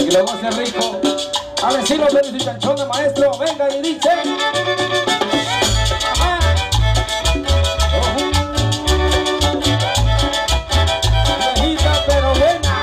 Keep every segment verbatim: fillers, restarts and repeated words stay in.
que lo goce rico. A ver si lo felicita el chone, maestro. Venga y dice. Ajá. Oh. Viejita pero buena.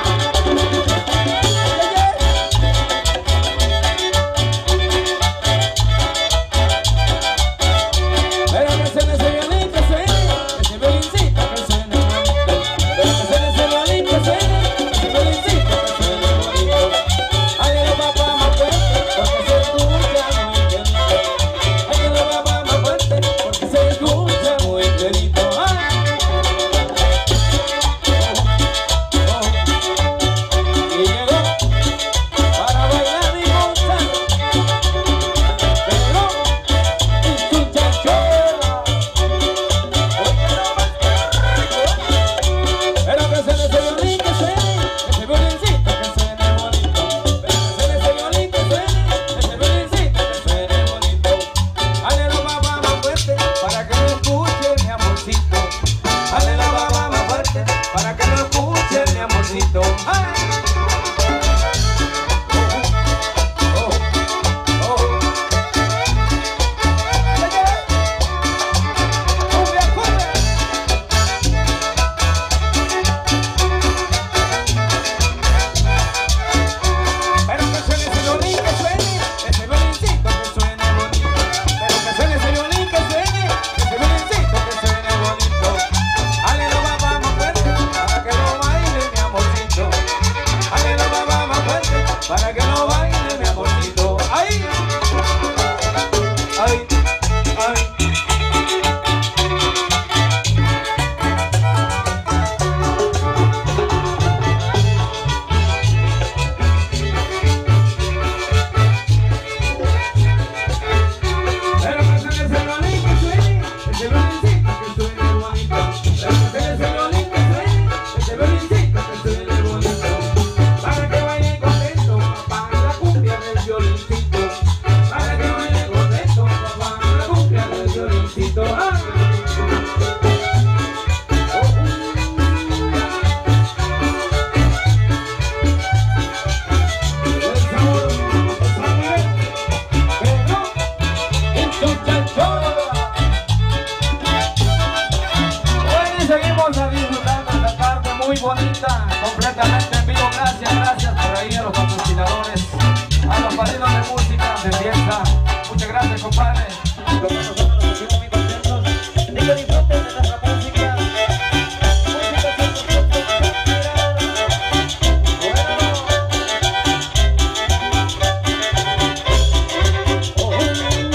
Pero que suene ese violín, que suene ese violincito, que suene bonito. Pero que suene ese violín, que suene ese violincito, que suene bonito. Ay, el papá más fuerte, porque se escucha muy clarito. Ay, el papá más fuerte, porque se escucha muy clarito. Ay. Oh, oh. Y llegó para bailar y gozar. Pero escucha chola. Pero que suene ese violín, que suene ese violincito, que suene bonito. Pero que suene ese violín, que suene ese violincito, que suene bonito. Dale la baba más fuerte para que lo escuche mi amorcito. Dale la baba más fuerte para que lo escuche mi amorcito. ¡Ay! Oh, oh, oh. Cumbia, cumbia. Pero que suene ese violín, que suene ese violincito, que suene bonito. Pero que suene ese violín, que suene ese violincito, que suene bonito. Dale la baba más fuerte para que lo baile mi amorcito. Dale la baba más fuerte para que lo baile mi amorcito. ¡Ay! ¡Ay! ¡Ay! Pero que suene ese violín, que suene ese violincito, que suene bonito. Pero que suene ese violín, que suene ese violincito, que suene bonito. Para que baile contento, papá, la cumbia del violincito. Para que baile contento, papá, la cumbia del violincito. ¡Ah! El sabor, el sabor, pero escucha chola. Hoy seguimos disfrutando esta tarde muy bonita, completamente en vivo. Gracias, gracias por ahí a los patrocinadores, a los padrinos de música, de fiesta. Muchas gracias, compadre. Nosotros nos sentimos muy contentos y que disfruten de nuestra música. Música cien por ciento inspirada. Bueno. Oh, oh.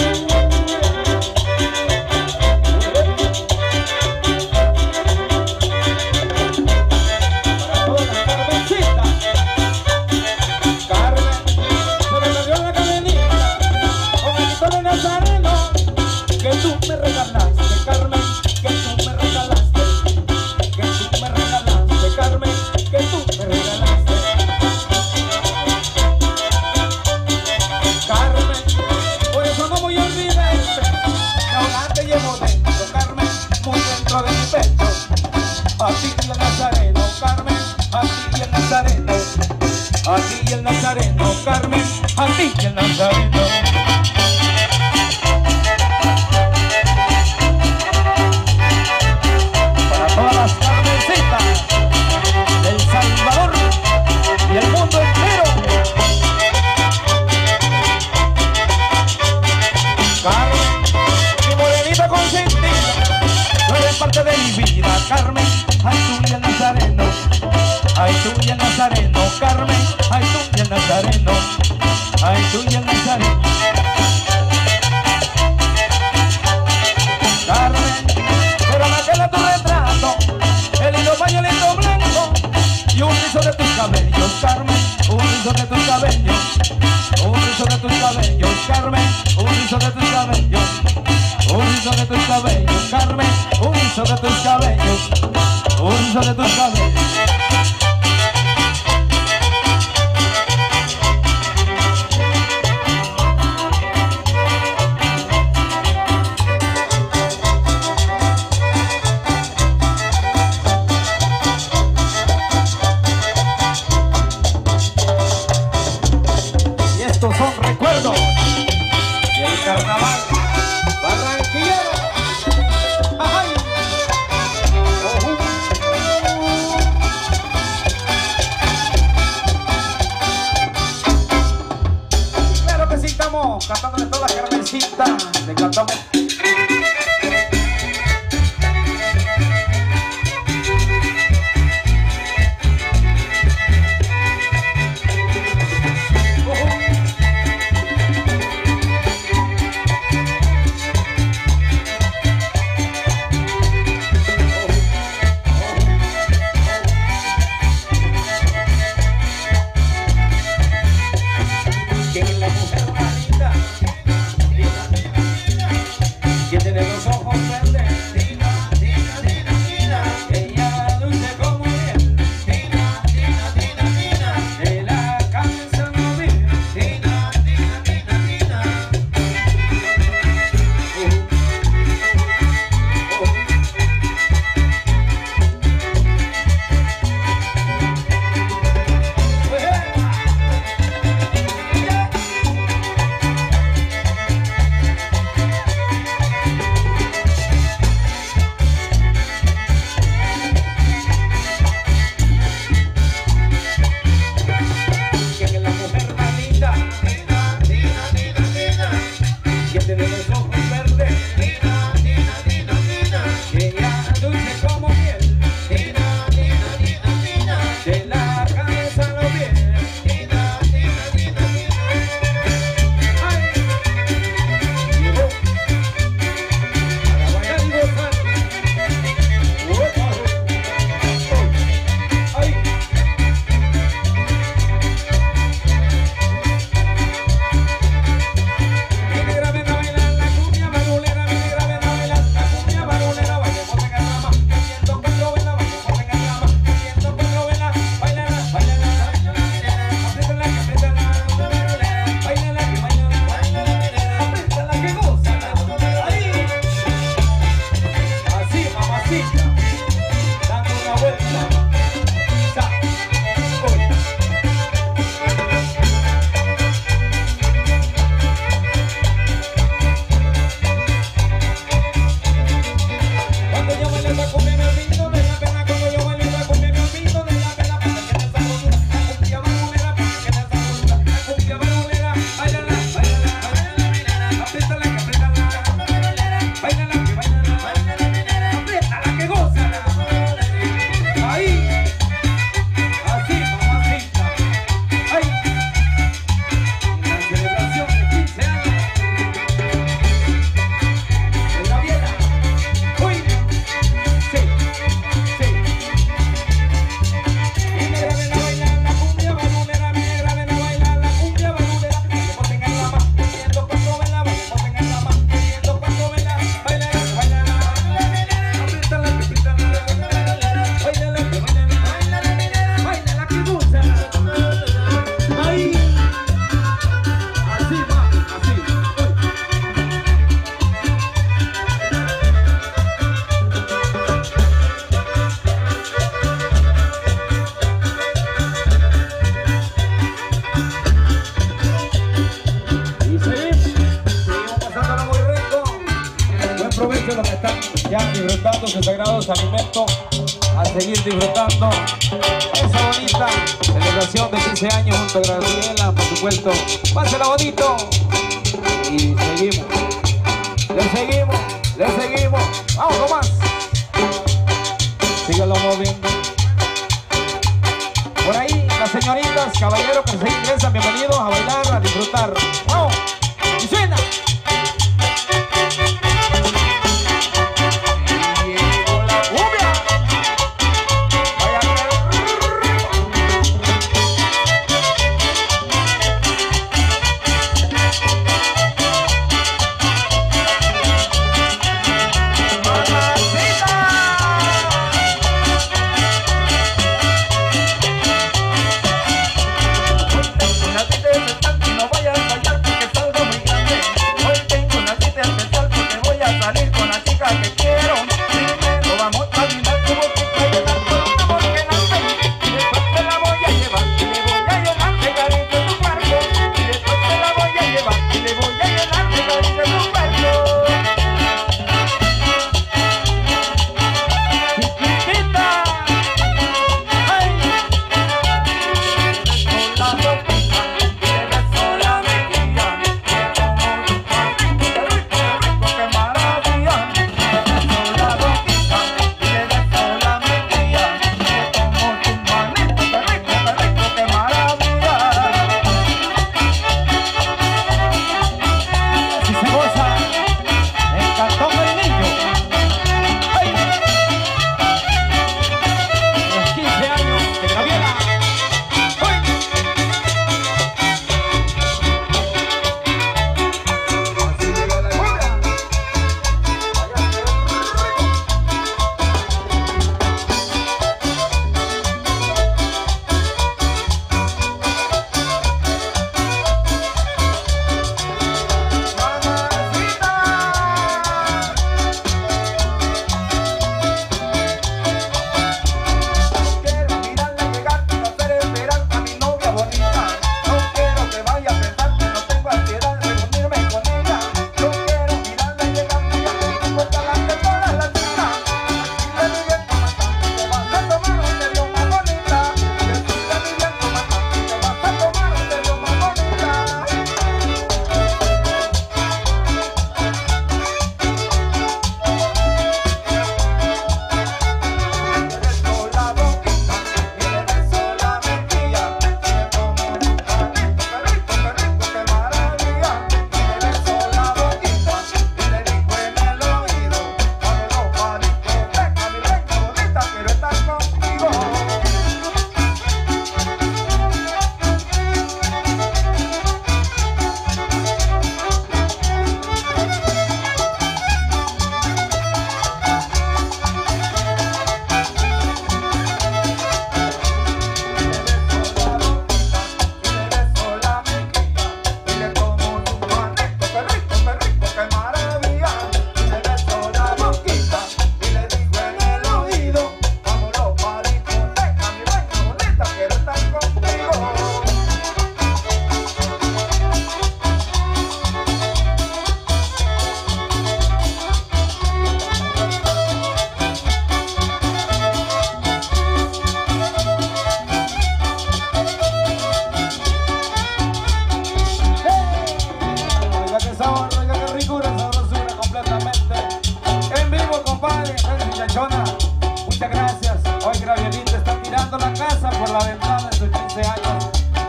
Para todas las Carmencitas. Carmen, se me perdió la cadenita con el grito de Nazareno que tú me regalaste, Carmen, que tú me regalaste, que tú me regalaste, Carmen, que tú me regalaste. Carmen, por eso no voy a olvidarte, que ahora te llevo dentro, Carmen, muy dentro de mi pecho. A ti y el Nazareno, Carmen, a ti y el Nazareno, a ti y el Nazareno, Carmen, a ti y el Nazareno. Para todas las Carmencitas del Salvador y el mundo entero. Carmen, mi morenita consentida, tú eres parte de mi vida, Carmen. Ay, tú y el Nazareno, ay, tú y el Nazareno, Carmen. Ay, tú y el Nazareno, ay, tú y el Nazareno. Carmen, pero me queda tu retrato, el hilo pañuelito blanco y un rizo de tus cabellos, Carmen, un rizo de tus cabellos, un rizo de tus cabellos, Carmen, un rizo de tus cabellos, un rizo de tus cabellos, Carmen, un rizo de tus cabellos, un rizo de tus cabellos. Estos son recuerdos del carnaval barranquillero. ¡Ay! Oh. Claro que sí, estamos cantándole toda la carnecita. Le cantamos. Aprovechen los que están ya disfrutando sus sagrados alimentos, a seguir disfrutando esa bonita celebración de quince años junto a Graciela, por supuesto. Pásela bonito y seguimos, le seguimos, le seguimos. Vamos con más. Síguelo moviendo. Por ahí las señoritas, caballeros que se ingresan, bienvenidos a bailar, a disfrutar. ¡Vamos! ¡Y suena! No vayas a fallar porque salgo muy grande.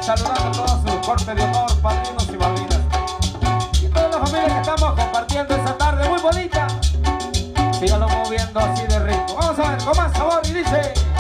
saludando a toda su corte de honor, padrinos y madrinas. Y toda la familia que estamos compartiendo esta tarde muy bonita. Síganlo moviendo así de rico. Vamos a ver, con más sabor y dice...